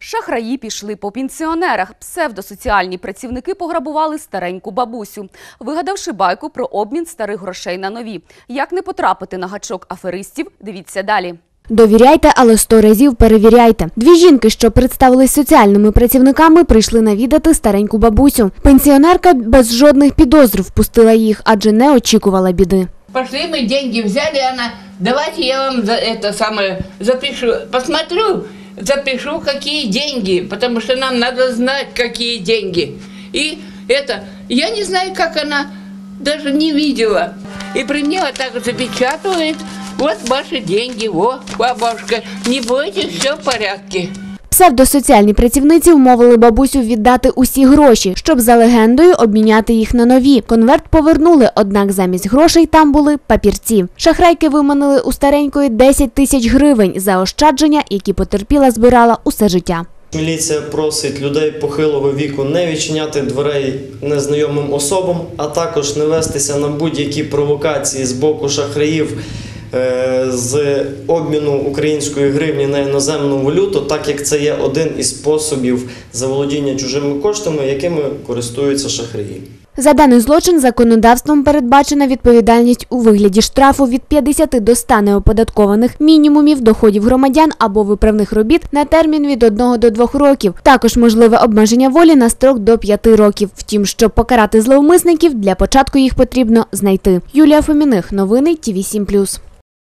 Шахраї пішли по пенсіонерах. Псевдосоціальні працівники пограбували стареньку бабусю, вигадавши байку про обмін старих грошей на нові. Як не потрапити на гачок аферистів, дивіться далі. Довіряйте, але 100 разів перевіряйте. Дві жінки, що представились соціальними працівниками, прийшли навідати стареньку бабусю. Пенсіонерка без жодних підозр впустила їх, адже не очікувала біди. Пошли, мы деньги взяли, она, давайте я вам запишу, посмотрю, запишу, какие деньги, потому что нам надо знать, какие деньги. И я не знаю, как она даже не видела. И при мне вот так запечатывает, вот ваши деньги, вот, бабушка, не бойтесь, все в порядке. Псевдосоціальні працівниці вмовили бабусю віддати усі гроші, щоб за легендою обміняти їх на нові. Конверт повернули, однак замість грошей там були папірці. Шахрайки виманили у старенької 10 тисяч гривень за ощадження, які потерпіла збирала усе життя. Міліція просить людей похилого віку не відчиняти дверей незнайомим особам, а також не вестися на будь-які провокації з боку шахраїв з обміну української гривні на іноземну валюту, так як це є один із способів заволодіння чужими коштами, якими користуються шахраї. За даний злочин законодавством передбачена відповідальність у вигляді штрафу від 50 до 100 неоподаткованих мінімумів доходів громадян або виправних робіт на термін від 1 до 2 років. Також можливе обмеження волі на строк до 5 років. Втім, щоб покарати зловмисників, для початку їх потрібно знайти. Юлія Фоміних. Новини ТВ7+.